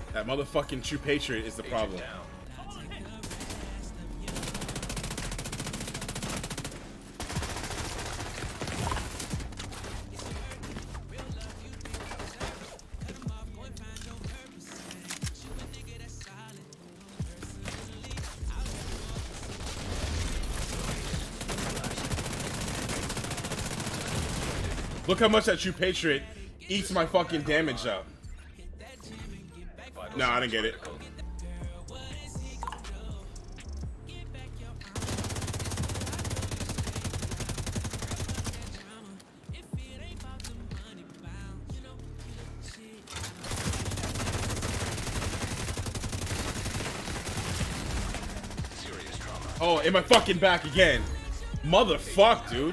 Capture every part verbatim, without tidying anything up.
That motherfucking True Patriot is the problem. Look how much that True Patriot eats my fucking damage up. No, I didn't get it. Oh, in my fucking back again. Motherfuck, dude.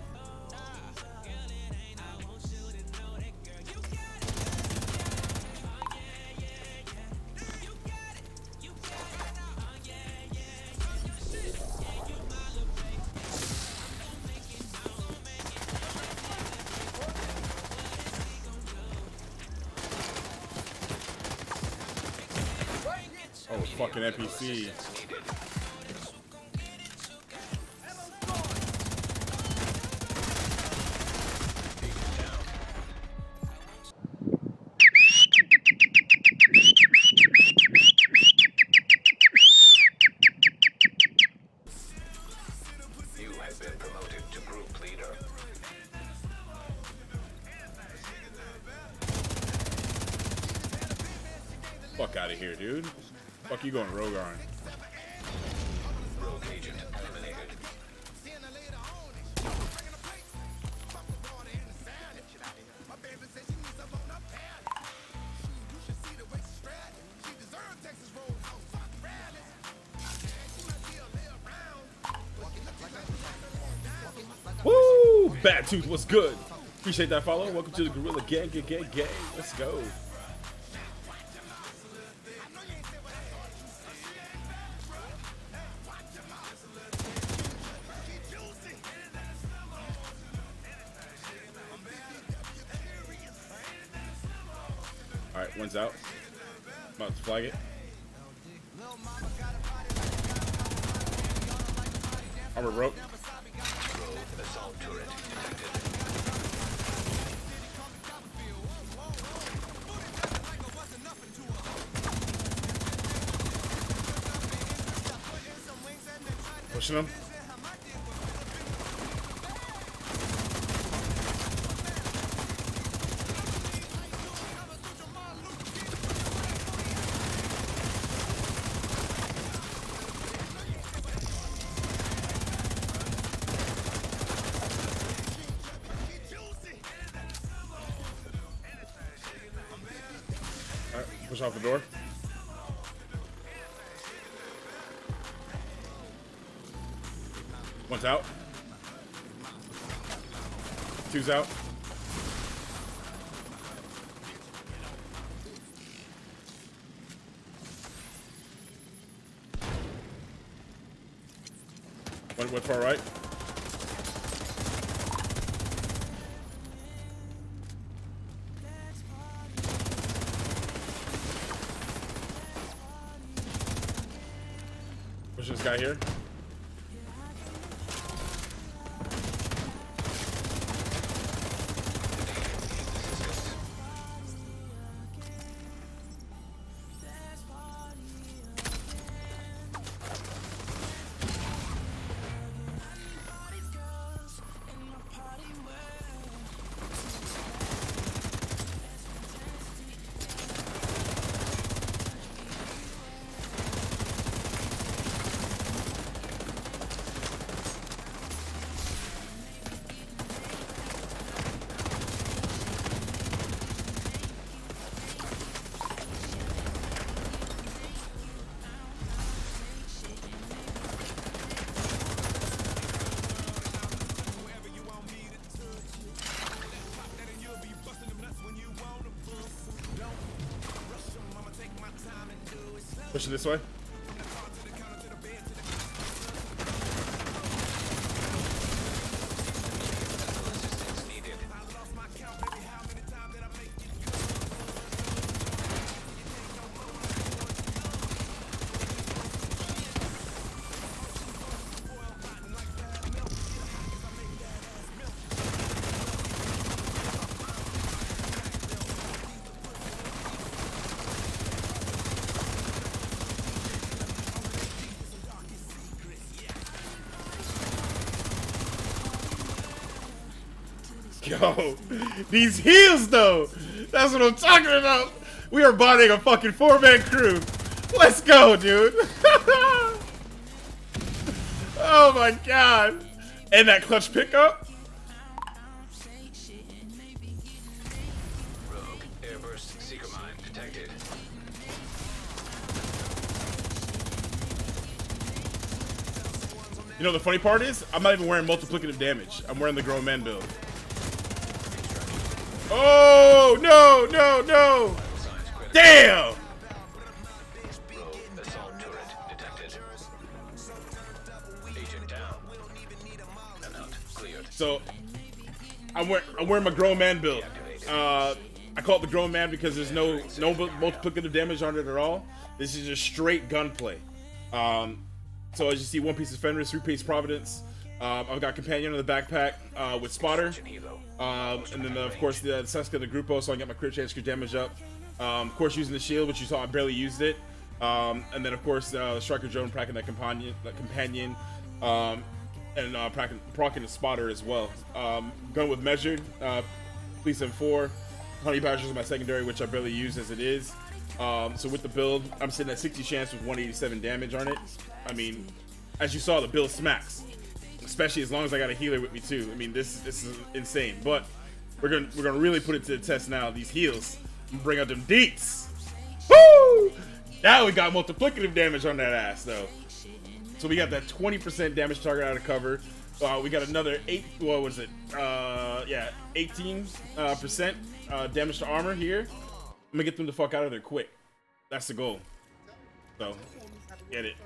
Oh, fucking N P C. You have been promoted to group leader. Fuck out of here, dude. Fuck you going rogue on. Rogue agent eliminated. Woo! Bad Tooth, what's good? Appreciate that follow. Welcome to the Gorilla Gang, gang, gang, gang. Let's go. Alright, one's out. About to flag it. Armor rope. Rogue assault turret detected. Pushing him. Alright, push off the door. One's out. Two's out. One went far right. Push this guy here. Push it this way. go. These heals, though. That's what I'm talking about. We are bonding a fucking four-man crew. Let's go, dude. Oh my god. And that clutch pickup. Rogue airburst seeker mine detected. You know the funny part is, I'm not even wearing multiplicative damage. I'm wearing the grown man build. Oh no, no, no! Damn! Rogue assault turret detected. Agent down. Amount cleared. So I'm wearing I'm wearing my grown man build. Uh, I call it the grown man because there's no no multiplicative damage on it at all. This is just straight gunplay. Um, so as you see, one piece of Fenris, three piece Providence. Um, I've got Companion in the backpack uh, with Spotter, um, and then uh, of course the Seska the Grupo, so I can get my crit chance, crit damage up. Um, of course, using the shield, which you saw I barely used it, um, and then of course uh, the Striker drone, pracking that companion, that companion, um, and uh, pracking, procking the Spotter as well. Um, gun with measured, uh, Police M four, Honey Badgers is my secondary, which I barely use as it is. Um, so with the build, I'm sitting at sixty chance with one eighty-seven damage on it. I mean, as you saw, the build smacks. Especially as long as I got a healer with me too. I mean, this this is insane. But we're gonna we're gonna really put it to the test now. These heals, bring out them deets. Woo! Now we got multiplicative damage on that ass though. So we got that twenty percent damage target out of cover. Uh, we got another eight. What was it? Uh, yeah, eighteen uh, percent uh, damage to armor here. I'm gonna get them the fuck out of there quick. That's the goal. So get it.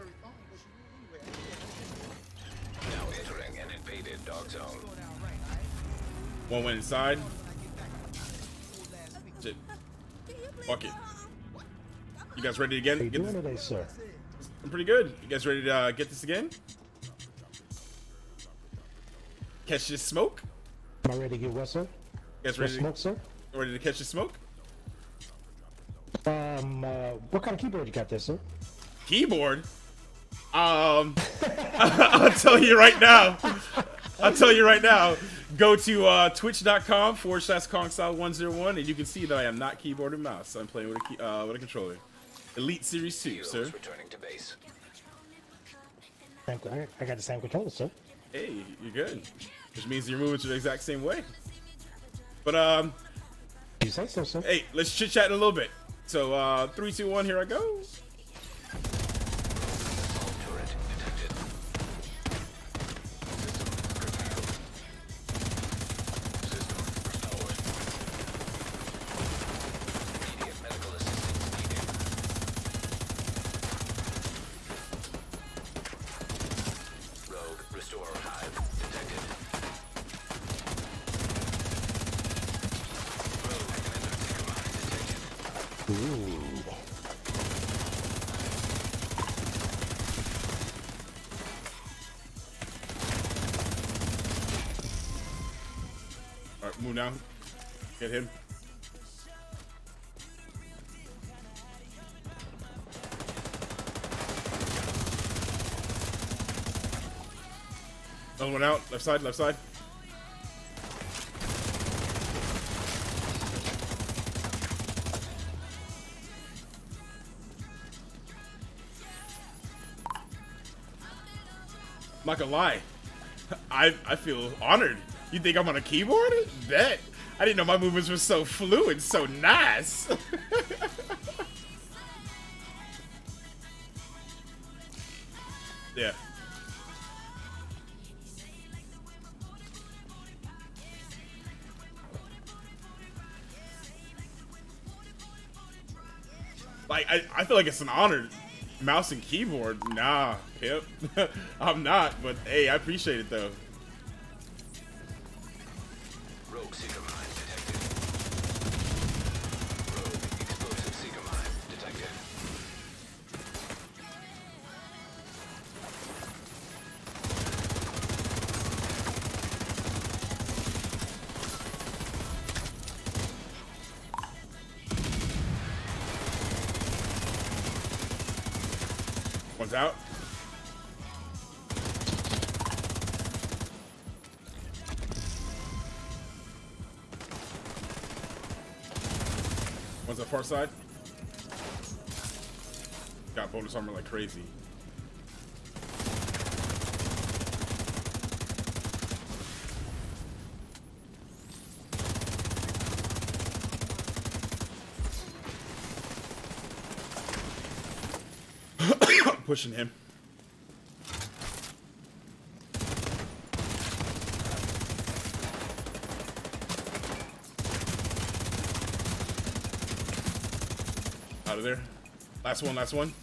Now entering an invaded dog zone. One went inside. Shit. Fuck it. You guys ready again? How you Get doing this? today, sir? I'm pretty good. You guys ready to uh, get this again? Catch this smoke? Am I ready to get what, sir? You guys What ready smoke, to, sir? ready to catch the smoke? Um, uh, what kind of keyboard you got there, sir? Keyboard? Um, I'll tell you right now. I'll tell you right now. Go to uh, twitch.com forward slash Kongstyle one oh one and you can see that I am not keyboard and mouse. I'm playing with a, key, uh, with a controller. Elite Series two, Heroes sir. returning to base. I I got the same controller, sir. Hey, you're good. Which means your movements are the exact same way. But, um, You say so, sir? hey, let's chit chat in a little bit. So, uh, three, two, one, here I go. Assault turret detected. System restored. Immediate medical assistance needed. Rogue Restorer Hive detected. Rogue Commander Seeker Mine detected. Ooh. Alright, move now. Get him. Another one out. Left side, left side. I'm not gonna lie. I I feel honored. You think I'm on a keyboard? Bet. I didn't know my movements were so fluid, so nice. Yeah. Like, I, I feel like it's an honor. Mouse and keyboard? Nah, Pip. I'm not, but hey, I appreciate it though. Rogue Seeker Mine detected. Rogue Explosive Seeker Mine detected. One's out. One's on the far side. Got bonus armor like crazy. Pushing him. Out of there. Last one, last one.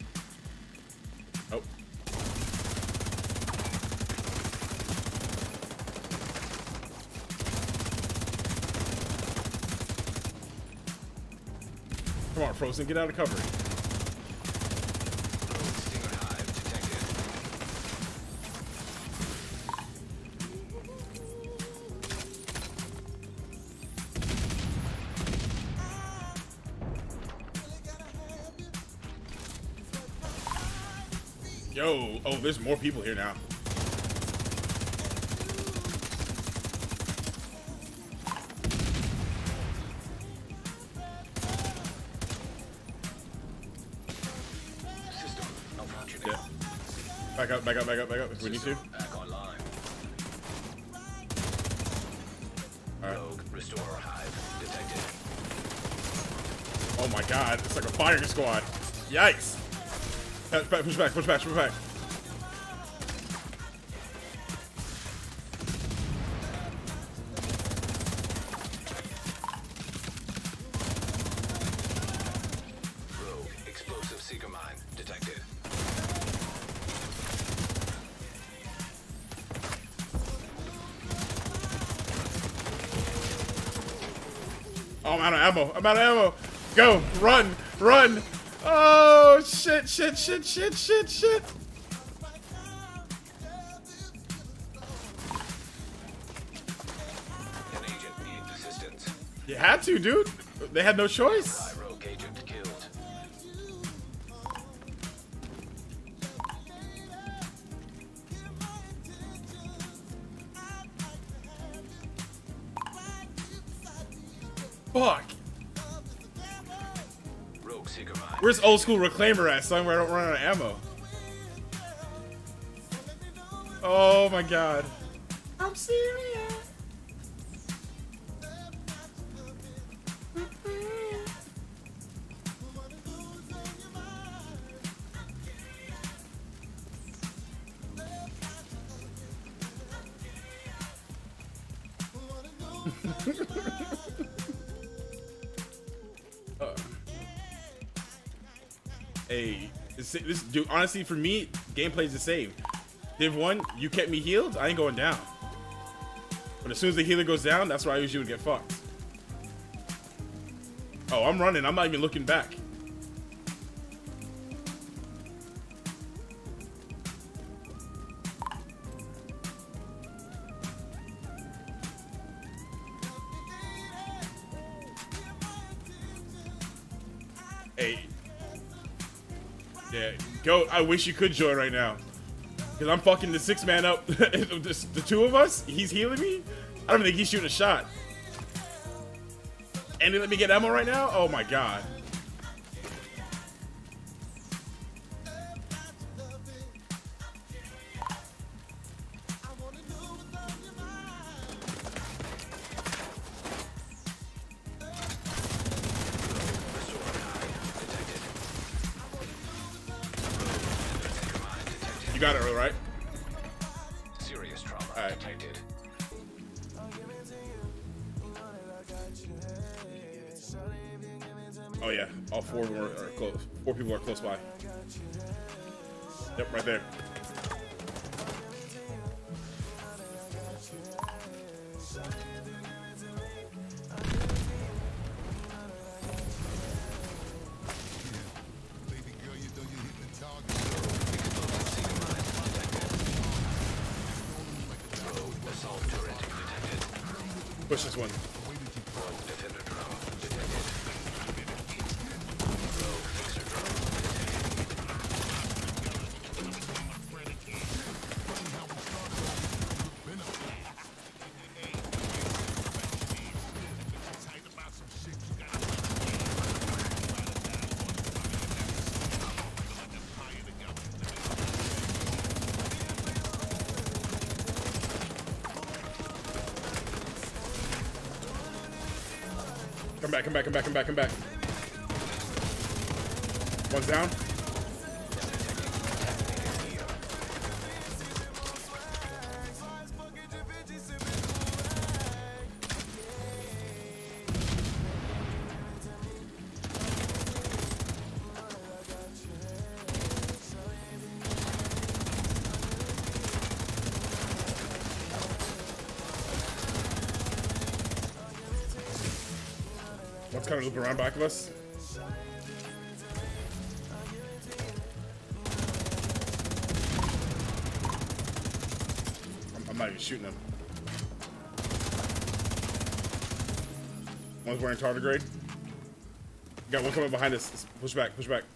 Oh. Come on, Frozen, get out of cover. Stinger hive detected. Yo, oh, there's more people here now. System malfunctioning. Yeah. Back up, back up, back up, back up if we need to. System back online. Alright. Rogue Restorer hive detected. Oh my god, it's like a firing squad. Yikes. Push back, push back, push back, push back. Rogue explosive seeker mine detected. Oh, I'm out of ammo. I'm out of ammo. Go, run, run. Oh, shit, shit, shit, shit, shit, shit. An agent needs assistance. You had to, dude. They had no choice. High rogue agent killed. Fuck. Rogue seeker mine. Where's old school reclaimer at, son, where I don't run out of ammo? Oh my god. I'm serious. uh. Hey, this, this dude, honestly, for me, gameplay's the same. Div one, you kept me healed, I ain't going down. But as soon as the healer goes down, that's where I usually would get fucked. Oh, I'm running, I'm not even looking back. Hey. Yeah, Goat, I wish you could join right now. Because I'm fucking the six man up. the, the two of us, he's healing me. I don't even think he's shooting a shot. And they let me get ammo right now? Oh my god. You got it, right? Serious trauma All right. detected. Oh yeah, all four of them are, are close. Four people are close by. Yep, right there. Assault turret detected. Push this one. Rogue defender drone detected. Rogue fixer drone detected. Come back, come back, come back, come back, come back. One's down. One's kind of loop around back of us. I'm, I'm not even shooting him. One's wearing tardigrade. Got one coming behind us. Push back, push back.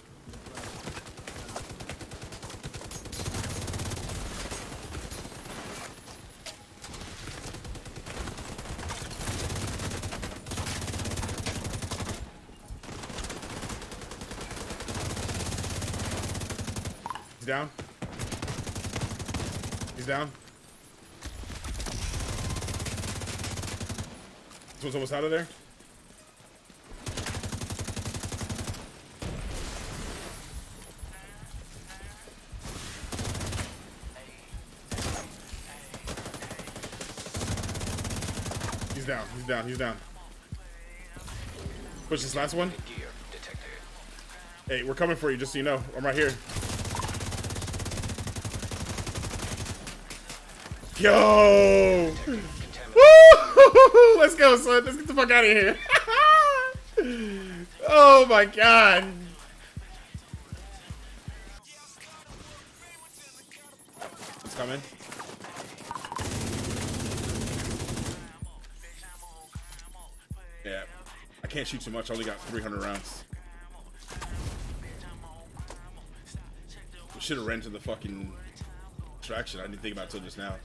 He's down. He's down. This one's almost out of there. He's down. He's down. He's down. Push this last one. Gear detected. Hey, we're coming for you, just so you know. I'm right here. Yo! Woo! Let's go, son. Let's get the fuck out of here. Oh my god. It's coming. Yeah. I can't shoot too much. I only got three hundred rounds. We should have ran to the fucking extraction. I didn't think about it till just now.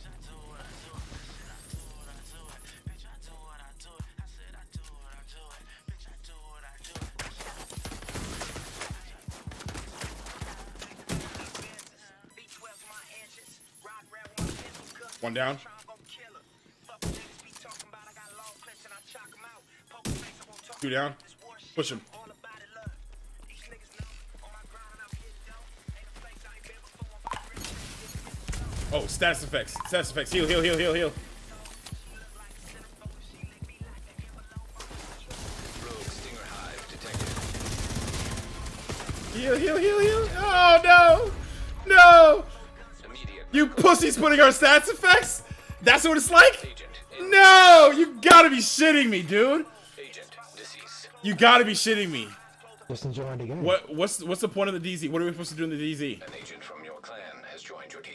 One down. Two down. Push him. Oh, status effects. Status effects. Heal, heal, heal, heal, heal. Rogue Stinger Hive detected. Heal, heal, heal, heal. Oh, no. No. Immediate. You pussies putting our stats effects? That's what it's like? Agent in. No. You gotta be shitting me, dude. Agent deceased. You gotta be shitting me. Just enjoying the game. What? What's what's the point of the D Z? What are we supposed to do in the D Z? An agent from your clan has joined your team.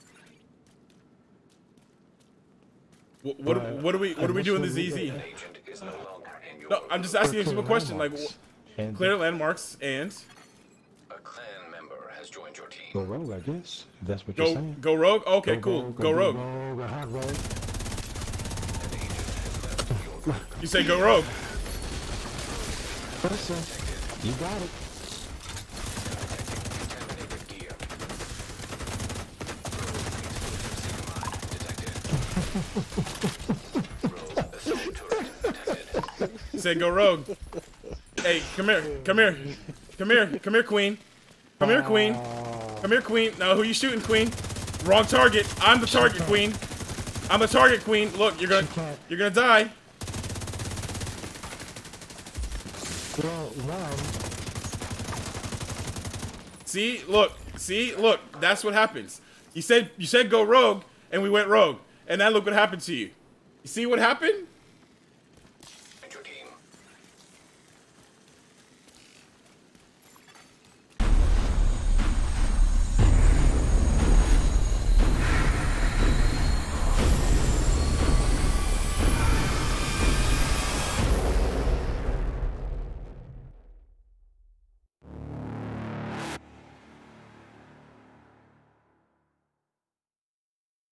What what, Uh, what do we what do we do in the initially, Z Z? An agent is no longer in your. No, I'm just asking a simple question. Like, Landmarks. wh- And clear landmarks and A clan member has joined your team. go rogue, I guess. If that's what you're go saying. go rogue. Okay, cool. rogue, Go rogue. rogue, a hot rogue. An agent has left your group. You say go rogue. Listen, you got it. Contaminated gear. Rogue assault turret detected. You say go rogue. Hey, come here, come here, come here, come here, queen. Come here, queen. Come here, queen. No, who you shooting, queen? Wrong target. I'm the target, queen. I'm the target, queen. Look, you're gonna, you're gonna die. Well, run. See, look, see, look. That's what happens. You said, you said go rogue, and we went rogue, and now look what happened to you. You see what happened?